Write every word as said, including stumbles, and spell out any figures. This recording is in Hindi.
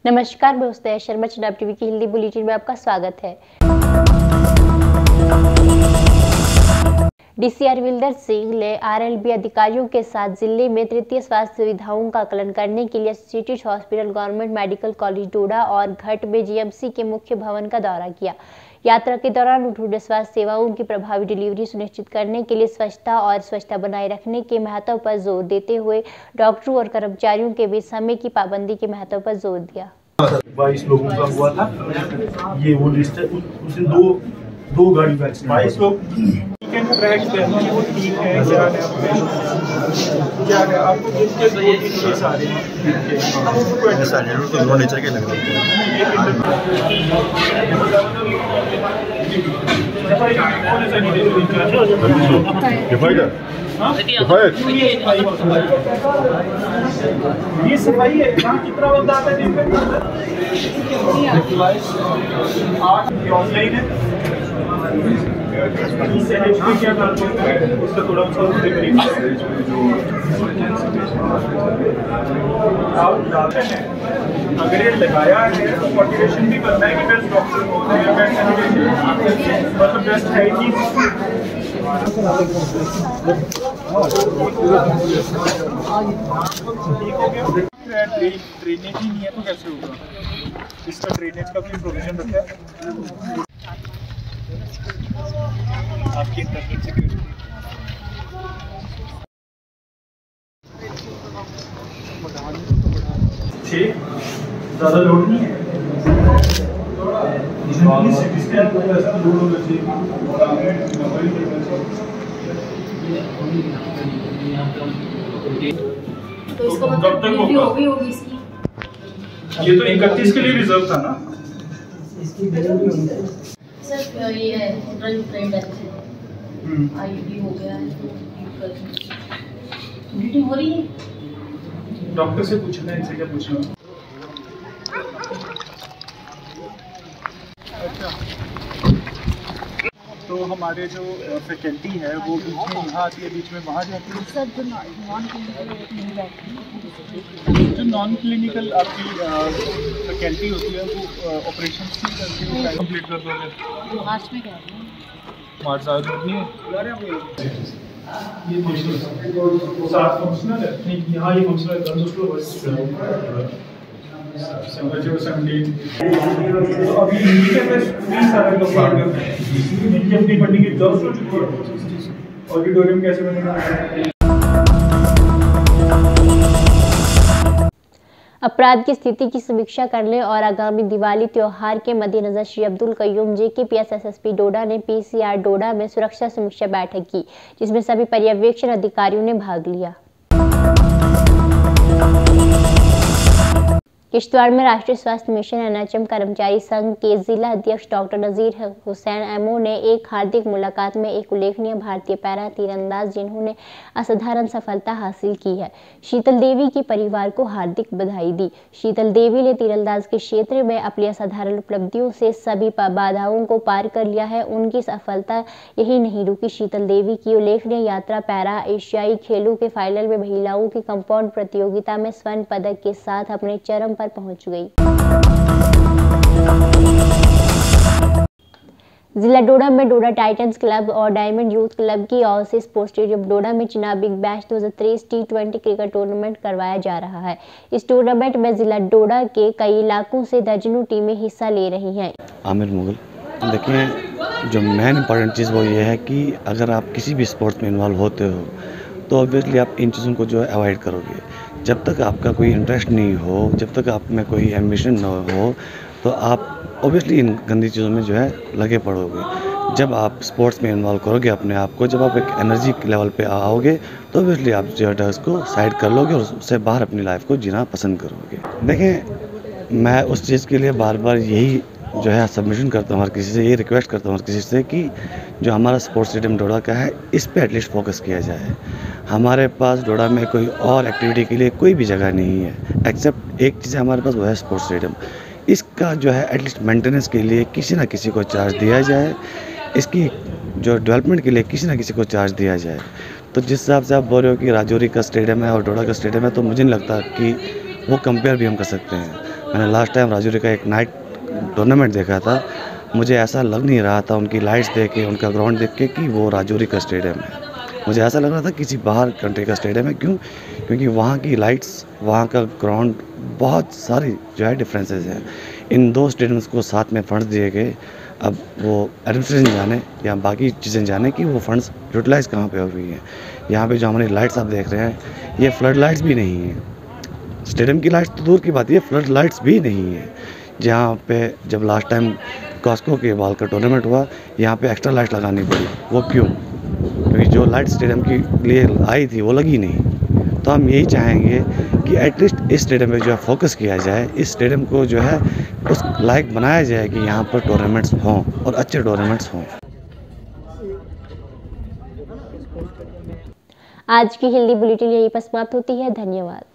नमस्कार, मैं उस्तैया शर्मा, चनाब टीवी की हिंदी बुलेटिन में आपका स्वागत है। डीसी अरविंदर सिंह ने आरएलबी अधिकारियों के साथ जिले में तृतीय स्वास्थ्य सुविधाओं का आकलन करने के लिए city hospital, government medical college Doda और घट में जीएमसी के मुख्य भवन का दौरा किया। यात्रा के दौरान उन्होंने स्वास्थ्य सेवाओं की प्रभावी डिलीवरी सुनिश्चित करने के लिए स्वच्छता और स्वच्छता बनाए रखने के महत्व पर जोर देते हुए डॉक्टरों और कर्मचारियों के बीच समय की पाबंदी के महत्व पर जोर दिया। बाईस लोगों का हुआ था, ये वो लिस्ट है। उसमें दो दो गाड़ी वैक्सीन बाईस लोग क्रैश करनी वो ठीक है। क्या है क्या है आपको जिनके दो तीन केस आ रहे हैं ऐसा जरूर तो लो नेचर के लग रहा है। ये सफाई है, यहाँ कितना बंदा आता है दिन में? ऑनलाइन है क्या करते हैं उसका थोड़ा सा अगर ये लगाया है तो मोटिवेशन भी करना है कि बेस्ट डॉक्टर होते हैं, बेस्ट सैनिटेशन मतलब बेस्ट हाइजीन। ड्रेनेज ही नहीं है तो कैसे होगा? इसका ड्रेनेज का भी प्रोविजन रखा है आपकी इंटरनेट सिक्योरिटी। ठीक, ज़्यादा लोड नहीं है। तो इसका मतलब डिलीवरी हो गई होगी इसकी। ये तो इकतीस के लिए रिजर्व था ना? सर ये है रन ट्रेंड है, आईडी हो गया है तो मीटिंग हो रही है। डॉक्टर से पूछना है, इनसे क्या पूछना? तो हमारे जो फैकल्टी है वो बीच में यहाँ आती है, बीच में वहाँ जाती है। सर जो नॉन क्लिनिकल नहीं बैठती, जो नॉन क्लिनिकल आपकी फैकल्टी होती है वो ऑपरेशन की करती है, कंप्लीट कर दोगे मार्च में क्या है? मार्च ज़्यादा दूर नहीं है। ये सात फंक्शनल है, नहीं यहाँ ये फंक्शनल है। तो अभी इनकी सारे लोग इनकी अपनी फंडिंग एग्जॉस्ट हो चुकी है। ऑडिटोरियम कैसे बनेगा? अपराध की स्थिति की समीक्षा करने और आगामी दिवाली त्योहार के मद्देनजर श्री अब्दुल कयूम जेकेपीएस एसएसपी डोडा ने पीसीआर डोडा में सुरक्षा समीक्षा बैठक की, जिसमें सभी पर्यवेक्षण अधिकारियों ने भाग लिया। किश्तवाड़ में राष्ट्रीय स्वास्थ्य मिशन एनएचएम कर्मचारी संघ के जिला अध्यक्ष डॉक्टर नजीर हुसैन एमओ ने एक हार्दिक मुलाकात में एक उल्लेखनीय भारतीय पैरा तीरंदाज जिन्होंने असाधारण सफलता हासिल की है, शीतल देवी की परिवार को हार्दिक बधाई दी। शीतल देवी ने तीरंदाज के क्षेत्र में अपनी असाधारण उपलब्धियों से सभी बाधाओं को पार कर लिया है। उनकी सफलता यही नहीं रुकी। शीतल देवी की उल्लेखनीय यात्रा पैरा एशियाई खेलों के फाइनल में महिलाओं की कंपाउंड प्रतियोगिता में स्वर्ण पदक के साथ अपने चरम पहुंच गई। जिला डोडा में डोडा टाइटंस क्लब और डायमंड यूथ क्लब की ओर से स्पोर्ट्स स्टेडियम डोडा में चुनाव बिग बैश दो हज़ार तेईस टी ट्वेंटी क्रिकेट टूर्नामेंट करवाया जा रहा है। इस टूर्नामेंट में जिला डोडा के कई इलाकों से दर्जनों टीमें हिस्सा ले रही हैं। आमिर मुगल, देखिए जो मेन इंपॉर्टेंट चीज़ वो ये है कि अगर आप किसी भी स्पोर्ट्स में इन्वॉल्व होते हो तो ऑब्वियसली आप इन चीज़ों को जो है अवॉइड करोगे। जब तक आपका कोई इंटरेस्ट नहीं हो, जब तक आप में कोई एम्बिशन ना हो, तो आप ऑब्वियसली इन गंदी चीज़ों में जो है लगे पड़ोगे। जब आप स्पोर्ट्स में इन्वॉल्व करोगे अपने आप को, जब आप एक एनर्जी लेवल पे आओगे तो ऑब्वियसली आप जो है ड्रग्स को साइड कर लोगे और उससे बाहर अपनी लाइफ को जीना पसंद करोगे। देखें, मैं उस चीज़ के लिए बार बार यही जो है सबमिशन करता हूँ हर किसी से, ये रिक्वेस्ट करता हूँ हर किसी से कि जो हमारा स्पोर्ट्स स्टेडियम डोडा का है इस पे एटलीस्ट फोकस किया जाए। हमारे पास डोडा में कोई और एक्टिविटी के लिए कोई भी जगह नहीं है एक्सेप्ट एक चीज़ हमारे पास, वो है स्पोर्ट्स स्टेडियम। इसका जो है एटलीस्ट मेंटेनेंस के लिए किसी ना किसी को चार्ज दिया जाए, इसकी जो डेवलपमेंट के लिए किसी ना किसी को चार्ज दिया जाए। तो जिस हिसाब से आप बोल रहे हो कि राजौरी का स्टेडियम है और डोडा का स्टेडियम है, तो मुझे नहीं लगता कि वो कंपेयर भी हम कर सकते हैं। मैंने लास्ट टाइम राजौरी का एक नाइट टूर्नामेंट देखा था, मुझे ऐसा लग नहीं रहा था उनकी लाइट्स देख के, उनका ग्राउंड देख के कि वो राजौरी का स्टेडियम है। मुझे ऐसा लग रहा था किसी बाहर कंट्री का स्टेडियम है। क्यों? क्योंकि वहाँ की लाइट्स, वहाँ का ग्राउंड, बहुत सारी जो है डिफरेंसेस हैं। इन दो स्टेडियम्स को साथ में फंड्स दिए गए। अब वो एडमिनिस्ट्रेशन जाने या बाकी चीज़ें जाने कि वो फंड्स यूटिलाइज़ कहाँ पे हुई हैं। यहाँ पे जो हमारी लाइट्स आप देख रहे हैं, ये फ्लड लाइट्स भी नहीं हैं। स्टेडियम की लाइट्स तो दूर की बात है, ये फ्लड लाइट्स भी नहीं है। जहाँ पे जब लास्ट टाइम कॉस्को के बॉल का टूर्नामेंट हुआ, यहाँ पे एक्स्ट्रा लाइट लगानी पड़ी। वो क्यों? क्योंकि जो लाइट स्टेडियम के लिए आई थी वो लगी नहीं। तो हम यही चाहेंगे कि एटलीस्ट इस स्टेडियम पे जो है फोकस किया जाए, इस स्टेडियम को जो है उस लायक बनाया जाए कि यहाँ पर टूर्नामेंट्स हों और अच्छे टूर्नामेंट्स हों। आज की हिंदी बुलेटिन यहीं पर समाप्त होती है। धन्यवाद।